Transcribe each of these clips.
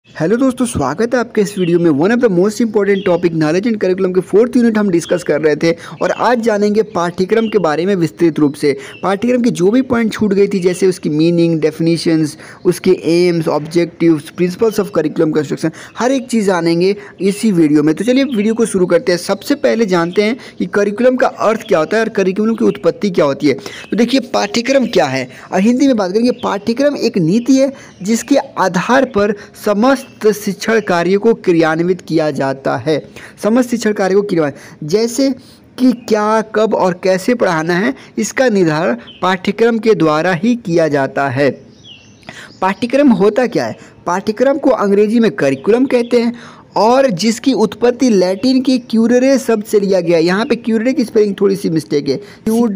Hello दोस्तों, स्वागत है आपके इस वीडियो में। One of the most important topic knowledge and curriculum के 4th यूनिट हम डिस्कस कर रहे थे और आज जानेंगे पाठ्यक्रम के बारे में विस्तृत रूप से। पाठ्यक्रम की जो भी पॉइंट छूट गई थी, जैसे उसकी मीनिंग, डेफिनेशंस, उसके aims, objectives, principles of curriculum construction, हर एक चीज़ जानेंगे इसी वीडियो में। तो चलिए वीडियो को शुरू करते हैं। सबसे पहले जानते हैं कि करिकुलम का अर्थ क्या होता है और करिकुलम की उत्पत्ति क्या होती है। तो देखिए, पाठ्यक्रम क्या है और हिंदी में बात करेंगे। पाठ्यक्रम एक नीति है जिसके आधार पर समस्त शिक्षण कार्य को क्रियान्वित किया जाता है। समस्त शिक्षण कार्य को क्रियान्वित, जैसे कि क्या, कब और कैसे पढ़ाना है, इसका निर्धारण पाठ्यक्रम के द्वारा ही किया जाता है। पाठ्यक्रम होता क्या है? पाठ्यक्रम को अंग्रेजी में करिकुलम कहते हैं और जिसकी उत्पत्ति लैटिन के क्यूरेरे शब्द से लिया गया है। यहाँ पे क्यूरेरे की स्पेलिंग थोड़ी सी मिस्टेक है,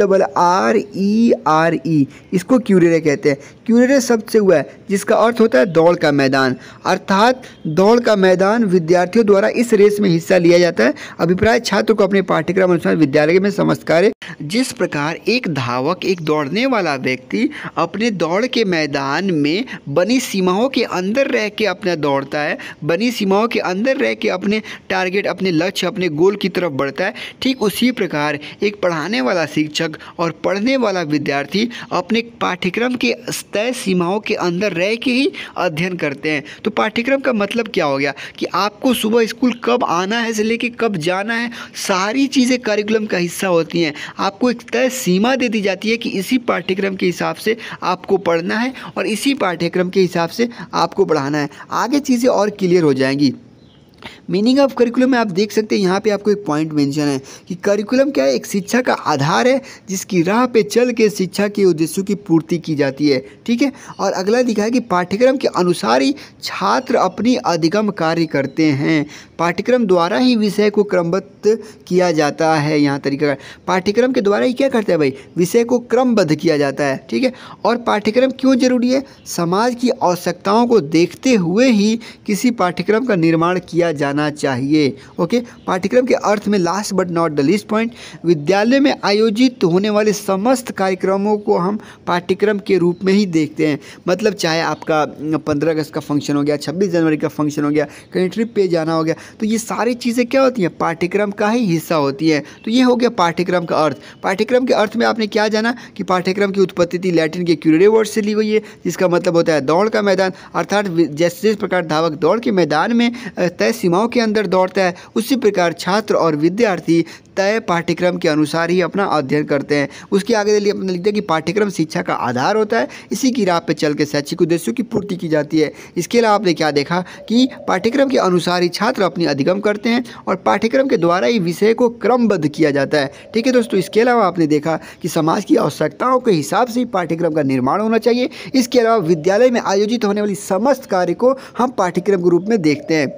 QRRERE, इसको क्यूरेरे कहते हैं। क्यूरेरे शब्द से हुआ है जिसका अर्थ होता है दौड़ का मैदान, अर्थात दौड़ का मैदान विद्यार्थियों द्वारा इस रेस में हिस्सा लिया जाता है। अभिप्राय छात्र को अपने पाठ्यक्रम अनुसार विद्यालय में समस्त कार्य, जिस प्रकार एक धावक, एक दौड़ने वाला व्यक्ति अपने दौड़ के मैदान में बनी सीमाओं के अंदर रह के अपना दौड़ता है, बनी सीमाओं के अंदर रह के अपने टारगेट, अपने लक्ष्य, अपने गोल की तरफ बढ़ता है, ठीक उसी प्रकार एक पढ़ाने वाला शिक्षक और पढ़ने वाला विद्यार्थी अपने पाठ्यक्रम के तय सीमाओं के अंदर रह के ही अध्ययन करते हैं। तो पाठ्यक्रम का मतलब क्या हो गया कि आपको सुबह स्कूल कब आना है से लेके कब जाना है, सारी चीज़ें करिकुलम का हिस्सा होती हैं। आपको एक तय सीमा दे दी जाती है कि इसी पाठ्यक्रम के हिसाब से आपको पढ़ना है और इसी पाठ्यक्रम के हिसाब से आपको पढ़ाना है। आगे चीज़ें और क्लियर हो जाएंगी। मीनिंग ऑफ करिकुलम में आप देख सकते हैं, यहाँ पे आपको एक पॉइंट मेंशन है कि करिकुलम क्या है? एक शिक्षा का आधार है जिसकी राह पे चल के शिक्षा के उद्देश्यों की पूर्ति की जाती है। ठीक है। और अगला दिखा है कि पाठ्यक्रम के अनुसार ही छात्र अपनी अधिगम कार्य करते हैं। पाठ्यक्रम द्वारा ही विषय को क्रमबद्ध किया जाता है। यहाँ तरीका, पाठ्यक्रम के द्वारा ही क्या करता है भाई? विषय को क्रमबद्ध किया जाता है। ठीक है। और पाठ्यक्रम क्यों जरूरी है? समाज की आवश्यकताओं को देखते हुए ही किसी पाठ्यक्रम का निर्माण किया जाना चाहिए। ओके। पाठ्यक्रम के अर्थ में last but not the least point, विद्यालय में आयोजित होने वाले समस्त कार्यक्रमों को हम पाठ्यक्रम के रूप में ही देखते हैं। मतलब चाहे आपका 15 अगस्त का फंक्शन हो गया, 26 जनवरी का फंक्शन हो गया, कहीं ट्रिप पे जाना हो गया, तो ये सारी चीज़ें क्या होती हैं? पाठ्यक्रम का ही हिस्सा होती हैं। तो ये हो गया पाठ्यक्रम का अर्थ। पाठ्यक्रम के अर्थ में आपने क्या जाना कि पाठ्यक्रम की उत्पत्ति थी लैटिन के क्यूरेरे वर्ड से ली गई है, जिसका मतलब होता है दौड़ का मैदान, अर्थात जिस प्रकार धावक दौड़ के मैदान में तय सीमाओं के अंदर दौड़ता है, उसी प्रकार छात्र और विद्यार्थी तय पाठ्यक्रम के अनुसार ही अपना अध्ययन करते हैं। उसके आगे अपने लिखते हैं कि पाठ्यक्रम शिक्षा का आधार होता है, इसी की राह पे चल के शैक्षिक उद्देश्यों की पूर्ति की जाती है। इसके अलावा आपने क्या देखा कि पाठ्यक्रम के अनुसार ही छात्र अपनी अधिगम करते हैं और पाठ्यक्रम के द्वारा ही विषय को क्रमबद्ध किया जाता है। ठीक है दोस्तों। इसके अलावा आपने देखा कि समाज की आवश्यकताओं के हिसाब से ही पाठ्यक्रम का निर्माण होना चाहिए। इसके अलावा विद्यालय में आयोजित होने वाली समस्त कार्य को हम पाठ्यक्रम के रूप में देखते हैं।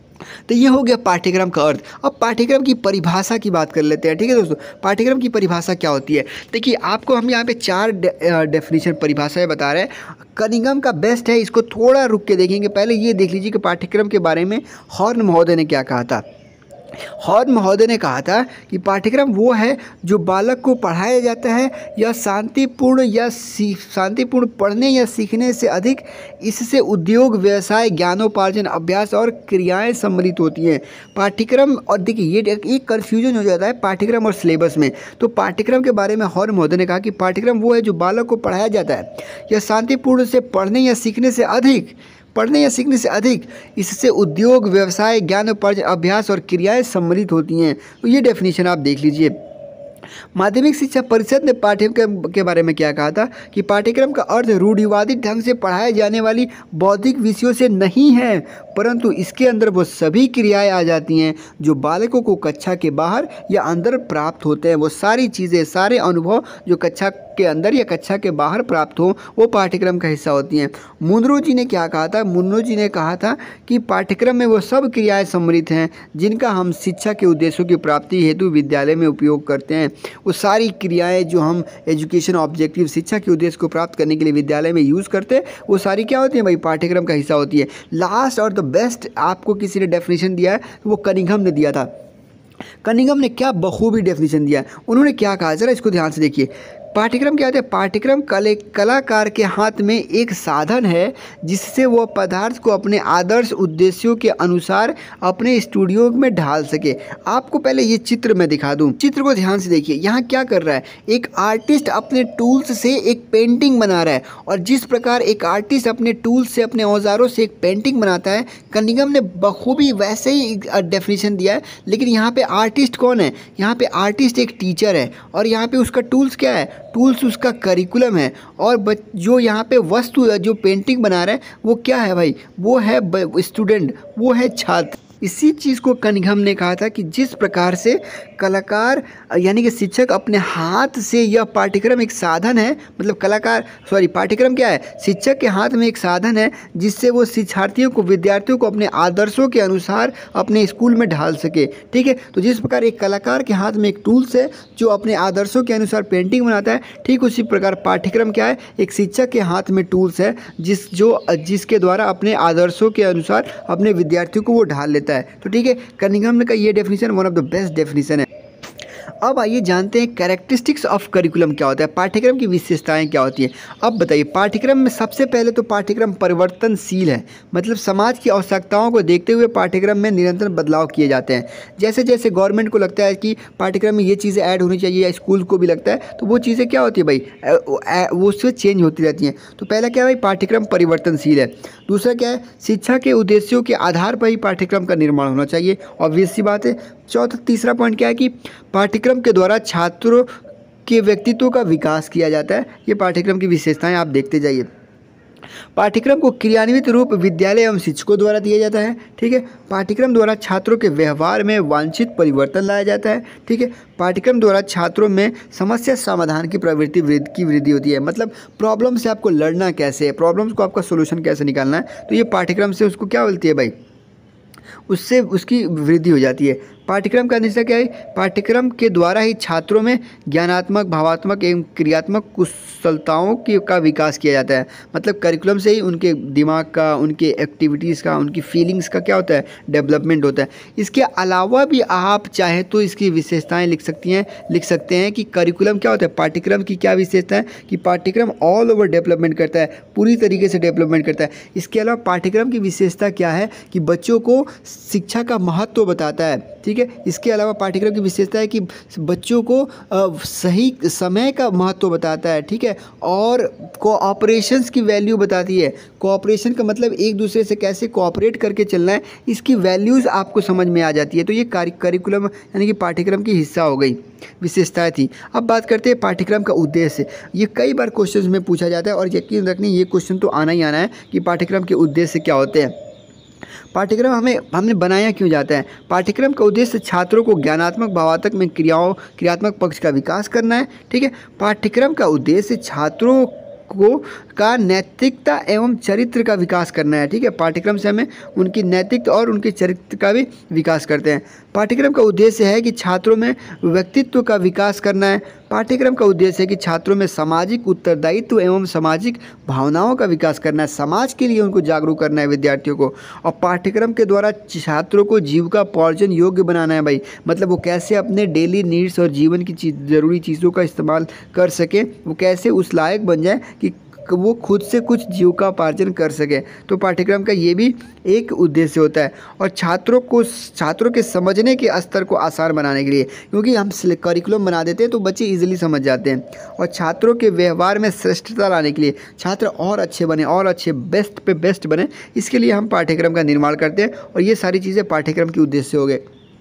तो ये हो गया पाठ्यक्रम का अर्थ। अब पाठ्यक्रम की परिभाषा की बात कर लेते हैं। ठीक है दोस्तों। पाठ्यक्रम की परिभाषा क्या होती है? देखिए, आपको हम यहाँ पे 4 डेफिनेशन परिभाषाएं बता रहे हैं। कनिंघम का बेस्ट है, इसको थोड़ा रुक के देखेंगे। पहले ये देख लीजिए कि पाठ्यक्रम के बारे में हॉर्न महोदय ने क्या कहा था। हॉर्न महोदय ने कहा था कि पाठ्यक्रम वो है जो बालक को पढ़ाया जाता है, यह शांतिपूर्ण पढ़ने या सीखने से अधिक इससे उद्योग, व्यवसाय, ज्ञानोपार्जन, अभ्यास और क्रियाएं सम्मिलित होती हैं। पाठ्यक्रम, और देखिए ये एक कन्फ्यूजन हो जाता है पाठ्यक्रम और सिलेबस में। तो पाठ्यक्रम के बारे में हॉर्न महोदय ने कहा कि पाठ्यक्रम वो है जो बालक को पढ़ाया जाता है, यह शांतिपूर्ण से पढ़ने या सीखने से अधिक इससे उद्योग, व्यवसाय, ज्ञानोपार्जन, अभ्यास और क्रियाएं सम्मिलित होती हैं। तो ये डेफिनेशन आप देख लीजिए। माध्यमिक शिक्षा परिषद ने पाठ्यक्रम के बारे में क्या कहा था कि पाठ्यक्रम का अर्थ रूढ़िवादी ढंग से पढ़ाए जाने वाली बौद्धिक विषयों से नहीं है, परंतु इसके अंदर वो सभी क्रियाएं आ जाती हैं जो बालकों को कक्षा के बाहर या अंदर प्राप्त होते हैं। वो सारी चीज़ें, सारे अनुभव जो कक्षा के अंदर या कक्षा के बाहर प्राप्त हो, वो पाठ्यक्रम का हिस्सा होती हैं। मुनरो जी ने क्या कहा था? मुनरो जी ने कहा था कि पाठ्यक्रम में वो सब क्रियाएं सम्मिलित हैं जिनका हम शिक्षा के उद्देश्यों की प्राप्ति हेतु विद्यालय में उपयोग करते हैं। वो सारी क्रियाएं जो हम एजुकेशन ऑब्जेक्टिव, शिक्षा के उद्देश्य को प्राप्त करने के लिए विद्यालय में यूज़ करते हैं, वो सारी क्या होती हैं भाई? पाठ्यक्रम का हिस्सा होती है। लास्ट और द बेस्ट आपको किसी ने डेफिनेशन दिया है, तो वो कनिंघम ने दिया था। कनिंघम ने क्या बखूबी डेफिनेशन दिया। उन्होंने क्या कहा, जरा इसको ध्यान से देखिए। पाठ्यक्रम क्या होता है? पाठ्यक्रम कलाकार के हाथ में एक साधन है जिससे वो पदार्थ को अपने आदर्श उद्देश्यों के अनुसार अपने स्टूडियो में ढाल सके। आपको पहले ये चित्र मैं दिखा दूं, चित्र को ध्यान से देखिए। यहाँ क्या कर रहा है? एक आर्टिस्ट अपने टूल्स से एक पेंटिंग बना रहा है, और जिस प्रकार एक आर्टिस्ट अपने टूल्स से, अपने औजारों से एक पेंटिंग बनाता है, कनिंघम ने बखूबी वैसे ही डेफिनेशन दिया है। लेकिन यहाँ पे आर्टिस्ट कौन है? यहाँ पे आर्टिस्ट एक टीचर है, और यहाँ पे उसका टूल्स क्या है? टूल्स उसका करिकुलम है। और जो यहाँ पे वस्तु जो पेंटिंग बना रहा है वो क्या है भाई? वो है स्टूडेंट, वो है छात्र। इसी चीज़ को कनिंघम ने कहा था कि जिस प्रकार से कलाकार यानी कि शिक्षक अपने हाथ से, यह पाठ्यक्रम एक साधन है, मतलब पाठ्यक्रम क्या है? शिक्षक के हाथ में एक साधन है जिससे वो शिक्षार्थियों को, विद्यार्थियों को अपने आदर्शों के अनुसार अपने स्कूल में ढाल सके। ठीक है, तो जिस प्रकार एक कलाकार के हाथ में एक टूल्स है जो अपने आदर्शों के अनुसार पेंटिंग बनाता है, ठीक उसी प्रकार पाठ्यक्रम क्या है? एक शिक्षक के हाथ में टूल्स है जिसके द्वारा अपने आदर्शों के अनुसार अपने विद्यार्थियों को वो ढाल लेता है। तो ठीक है, कनिंघम का ये definition one of the best definition है। अब आइए जानते हैं कैरेक्टरिस्टिक्स ऑफ करिकुलम क्या होता है, पाठ्यक्रम की विशेषताएं क्या होती हैं। अब बताइए, पाठ्यक्रम में सबसे पहले तो पाठ्यक्रम परिवर्तनशील है, मतलब समाज की आवश्यकताओं को देखते हुए पाठ्यक्रम में निरंतर बदलाव किए जाते हैं। जैसे जैसे गवर्नमेंट को लगता है कि पाठ्यक्रम में ये चीज़ें ऐड होनी चाहिए, या स्कूल को भी लगता है, तो वो चीज़ें क्या होती है भाई? वो उससे चेंज होती रहती हैं। तो पहला क्या है भाई? पाठ्यक्रम परिवर्तनशील है। दूसरा क्या है? शिक्षा के उद्देश्यों के आधार पर ही पाठ्यक्रम का निर्माण होना चाहिए, ऑब्वियस सी बात है। तीसरा पॉइंट क्या है कि पाठ्यक्रम के द्वारा छात्रों के व्यक्तित्व का विकास किया जाता है। ये पाठ्यक्रम की विशेषताएं आप देखते जाइए। पाठ्यक्रम को क्रियान्वित रूप विद्यालय एवं शिक्षकों द्वारा दिया जाता है। ठीक है, पाठ्यक्रम द्वारा छात्रों के व्यवहार में वांछित परिवर्तन लाया जाता है। ठीक है, पाठ्यक्रम द्वारा छात्रों में समस्या समाधान की प्रवृत्ति की वृद्धि होती है, मतलब प्रॉब्लम से आपको लड़ना कैसे है, प्रॉब्लम्स को आपका सोल्यूशन कैसे निकालना है, तो ये पाठ्यक्रम से उसको क्या बोलती है भाई? उससे उसकी वृद्धि हो जाती है। पाठ्यक्रम का निश्चय क्या है? पाठ्यक्रम के द्वारा ही छात्रों में ज्ञानात्मक, भावात्मक एवं क्रियात्मक कुशलताओं का विकास किया जाता है। मतलब करिकुलम से ही उनके दिमाग का, उनके एक्टिविटीज़ का, उनकी फीलिंग्स का क्या होता है? डेवलपमेंट होता है। इसके अलावा भी आप चाहे तो इसकी विशेषताएं लिख सकते हैं कि करिकुलम क्या होता है? पाठ्यक्रम की क्या विशेषता है कि पाठ्यक्रम ऑल ओवर डेवलपमेंट करता है, पूरी तरीके से डेवलपमेंट करता है। इसके अलावा पाठ्यक्रम की विशेषता क्या है कि बच्चों को शिक्षा का महत्व बताता है। ठीक है, इसके अलावा पाठ्यक्रम की विशेषता है कि बच्चों को सही समय का महत्व बताता है। ठीक है, और कोऑपरेशंस की वैल्यू बताती है। कोऑपरेशन का मतलब एक दूसरे से कैसे कोऑपरेट करके चलना है, इसकी वैल्यूज़ आपको समझ में आ जाती है। तो ये करिकुलम यानी कि पाठ्यक्रम की हिस्सा हो गई, विशेषताएं थी। अब बात करते हैं पाठ्यक्रम का उद्देश्य। ये कई बार क्वेश्चन में पूछा जाता है, और यकीन रखनी ये क्वेश्चन तो आना ही आना है कि पाठ्यक्रम के उद्देश्य क्या होते हैं। पाठ्यक्रम हमने बनाया क्यों जाता है? पाठ्यक्रम का उद्देश्य छात्रों को ज्ञानात्मक, भावात्मक में क्रियात्मक पक्ष का विकास करना है। ठीक है, पाठ्यक्रम का उद्देश्य छात्रों का नैतिकता एवं चरित्र का विकास करना है। ठीक है, पाठ्यक्रम से हमें उनकी नैतिकता और उनके चरित्र का भी विकास करते हैं। पाठ्यक्रम का उद्देश्य है कि छात्रों में व्यक्तित्व का विकास करना है। पाठ्यक्रम का उद्देश्य है कि छात्रों में सामाजिक उत्तरदायित्व एवं सामाजिक भावनाओं का विकास करना है, समाज के लिए उनको जागरूक करना है विद्यार्थियों को। और पाठ्यक्रम के द्वारा छात्रों को जीविका पार्जन योग्य बनाना है भाई, मतलब वो कैसे अपने डेली नीड्स और जीवन की ज़रूरी चीज़ों का इस्तेमाल कर सके, वो कैसे उस लायक बन जाए कि वो खुद से कुछ जीविकोपार्जन कर सके। तो पाठ्यक्रम का ये भी एक उद्देश्य होता है। और छात्रों के समझने के स्तर को आसान बनाने के लिए, क्योंकि हम करिकुलम बना देते हैं तो बच्चे इजीली समझ जाते हैं। और छात्रों के व्यवहार में श्रेष्ठता लाने के लिए, छात्र और अच्छे बने, और अच्छे बेस्ट पे बेस्ट बने, इसके लिए हम पाठ्यक्रम का निर्माण करते हैं। और ये सारी चीज़ें पाठ्यक्रम के उद्देश्य हो गए।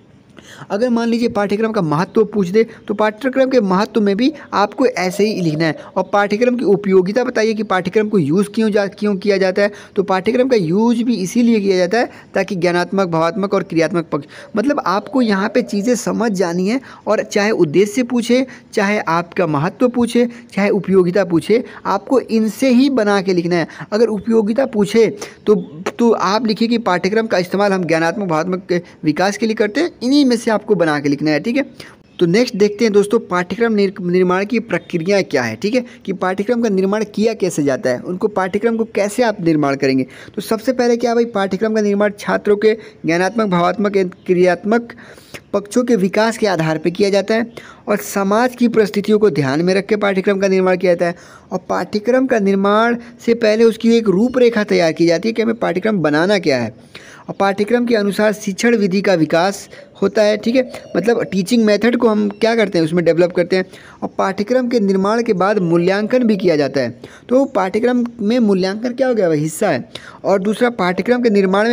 अगर मान लीजिए पाठ्यक्रम का महत्व पूछ दे, तो पाठ्यक्रम के महत्व में भी आपको ऐसे ही लिखना है। और पाठ्यक्रम की उपयोगिता बताइए कि पाठ्यक्रम को यूज़ क्यों किया जाता है। तो पाठ्यक्रम का यूज भी इसीलिए किया जाता है ताकि ज्ञानात्मक, भावात्मक और क्रियात्मक पक्ष, मतलब आपको यहाँ पे चीज़ें समझ जानी है। और चाहे उद्देश्य पूछे, चाहे आपका महत्व पूछे, चाहे उपयोगिता पूछे, आपको इनसे ही बना के लिखना है। अगर उपयोगिता पूछे तो आप लिखिए कि पाठ्यक्रम का इस्तेमाल हम ज्ञानात्मक, भावात्मक के विकास के लिए करते हैं, इन्हीं में से आपको बना के लिखना है। ठीक है, तो नेक्स्ट देखते हैं दोस्तों पाठ्यक्रम निर्माण की प्रक्रिया क्या है। ठीक है, कि पाठ्यक्रम का निर्माण किया कैसे जाता है, उनको पाठ्यक्रम को कैसे आप निर्माण करेंगे। तो सबसे पहले क्या भाई, पाठ्यक्रम का निर्माण छात्रों के ज्ञानात्मक, भावात्मक एवं क्रियात्मक पक्षों के विकास के आधार पर किया जाता है। और समाज की परिस्थितियों को ध्यान में रख के पाठ्यक्रम का निर्माण किया जाता है। और पाठ्यक्रम का निर्माण से पहले उसकी एक रूपरेखा तैयार की जाती है कि हमें पाठ्यक्रम बनाना क्या है, और पाठ्यक्रम के अनुसार शिक्षण विधि का विकास होता है। ठीक है, मतलब टीचिंग मेथड को हम क्या करते हैं, उसमें डेवलप करते हैं। और पाठ्यक्रम के निर्माण के बाद मूल्यांकन भी किया जाता है। तो पाठ्यक्रम में मूल्यांकन क्या हो गया, वह हिस्सा है। और दूसरा, पाठ्यक्रम के निर्माण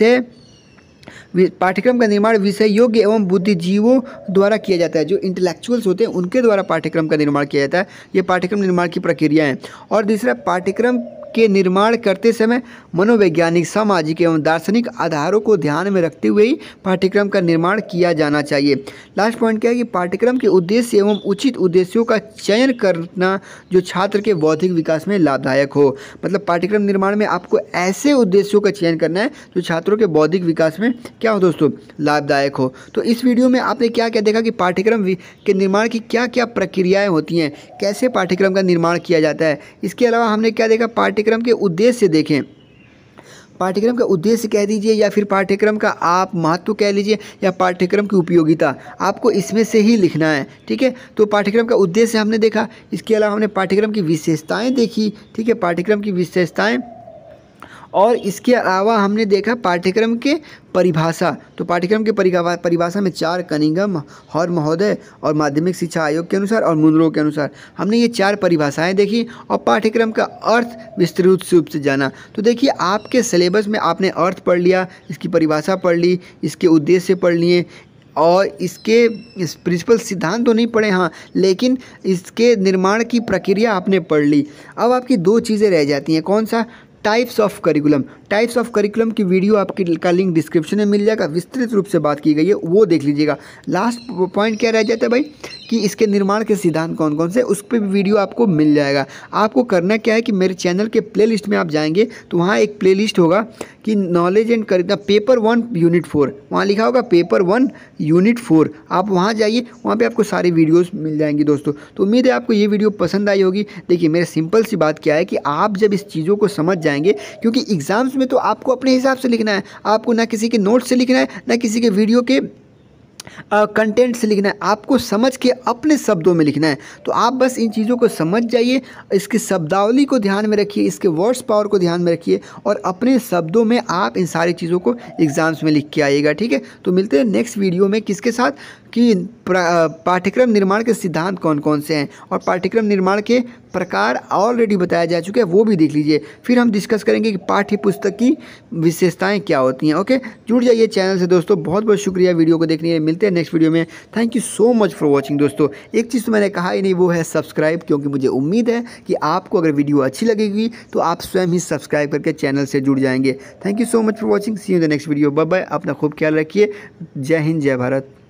विषय योग्य एवं बुद्धिजीवों द्वारा किया जाता है। जो इंटेलेक्चुअल्स होते हैं उनके द्वारा पाठ्यक्रम का निर्माण किया जाता है। ये पाठ्यक्रम निर्माण की प्रक्रिया है। और तीसरा, पाठ्यक्रम के निर्माण करते समय मनोवैज्ञानिक, सामाजिक एवं दार्शनिक आधारों को ध्यान में रखते हुए ही पाठ्यक्रम का निर्माण किया जाना चाहिए। लास्ट पॉइंट क्या है कि पाठ्यक्रम के उद्देश्य एवं उचित उद्देश्यों का चयन करना जो छात्र के बौद्धिक विकास में लाभदायक हो। मतलब पाठ्यक्रम निर्माण में आपको ऐसे उद्देश्यों का चयन करना है जो छात्रों के बौद्धिक विकास में क्या हो दोस्तों, लाभदायक हो। तो इस वीडियो में आपने क्या क्या देखा कि पाठ्यक्रम के निर्माण की क्या क्या प्रक्रियाएँ होती हैं, कैसे पाठ्यक्रम का निर्माण किया जाता है। इसके अलावा हमने क्या देखा, पाठ्यक्रम के उद्देश्य देखें। पाठ्यक्रम का उद्देश्य कह दीजिए या फिर पाठ्यक्रम का आप महत्व कह लीजिए या पाठ्यक्रम की उपयोगिता, आपको इसमें से ही लिखना है। ठीक है, तो पाठ्यक्रम का उद्देश्य हमने देखा। इसके अलावा हमने पाठ्यक्रम की विशेषताएं देखी। ठीक है, पाठ्यक्रम की विशेषताएं। और इसके अलावा हमने देखा पाठ्यक्रम के परिभाषा। तो पाठ्यक्रम के परिभाषा में 4 कनिंघम, हॉर महोदय और माध्यमिक शिक्षा आयोग के अनुसार और मुनरो के अनुसार हमने ये 4 परिभाषाएं देखी। और पाठ्यक्रम का अर्थ विस्तृत रूप से जाना। तो देखिए, आपके सिलेबस में आपने अर्थ पढ़ लिया, इसकी परिभाषा पढ़ ली, इसके उद्देश्य पढ़ लिए और इसके प्रिंसिपल सिद्धांत तो नहीं पढ़े, हाँ, लेकिन इसके निर्माण की प्रक्रिया आपने पढ़ ली। अब आपकी 2 चीज़ें रह जाती हैं। कौन सा, types of curriculum. Types of curriculum की वीडियो आपकी का लिंक डिस्क्रिप्शन में मिल जाएगा, विस्तृत रूप से बात की गई है, वो देख लीजिएगा। लास्ट पॉइंट क्या रह जाता है भाई कि इसके निर्माण के सिद्धांत कौन कौन से, उस पर भी वीडियो आपको मिल जाएगा। आपको करना क्या है कि मेरे चैनल के प्लेलिस्ट में आप जाएंगे तो वहाँ एक प्लेलिस्ट होगा कि knowledge and curriculum paper 1 unit 4, वहाँ लिखा होगा पेपर 1 यूनिट 4। आप वहाँ जाइए, वहाँ पे आपको सारी वीडियोस मिल जाएंगी दोस्तों। तो उम्मीद है आपको ये वीडियो पसंद आई होगी। देखिए, मेरे सिंपल सी बात क्या है कि आप जब इस चीज़ों को समझ जाएंगे, क्योंकि एग्ज़ाम्स में तो आपको अपने हिसाब से लिखना है, आपको ना किसी के नोट से लिखना है ना किसी के वीडियो के कंटेंट से लिखना है, आपको समझ के अपने शब्दों में लिखना है। तो आप बस इन चीज़ों को समझ जाइए, इसकी शब्दावली को ध्यान में रखिए, इसके वर्ड्स पावर को ध्यान में रखिए और अपने शब्दों में आप इन सारी चीज़ों को एग्जाम्स में लिख के आइएगा। ठीक है, तो मिलते हैं नेक्स्ट वीडियो में किसके साथ कि पाठ्यक्रम निर्माण के सिद्धांत कौन कौन से हैं और पाठ्यक्रम निर्माण के प्रकार ऑलरेडी बताया जा चुके हैं, वो भी देख लीजिए। फिर हम डिस्कस करेंगे कि पाठ्य पुस्तक की विशेषताएं क्या होती हैं। ओके, जुड़ जाइए चैनल से दोस्तों। बहुत बहुत शुक्रिया वीडियो को देखने के लिए। मिलते हैं नेक्स्ट वीडियो में। Thank you so much for watching दोस्तों। एक चीज़ तो मैंने कहा ही नहीं, वो है सब्सक्राइब, क्योंकि मुझे उम्मीद है कि आपको अगर वीडियो अच्छी लगेगी तो आप स्वयं ही सब्सक्राइब करके चैनल से जुड़ जाएंगे। Thank you so much for watching. See you in the next video. Bye bye. अपना खूब ख्याल रखिए। जय हिंद, जय भारत।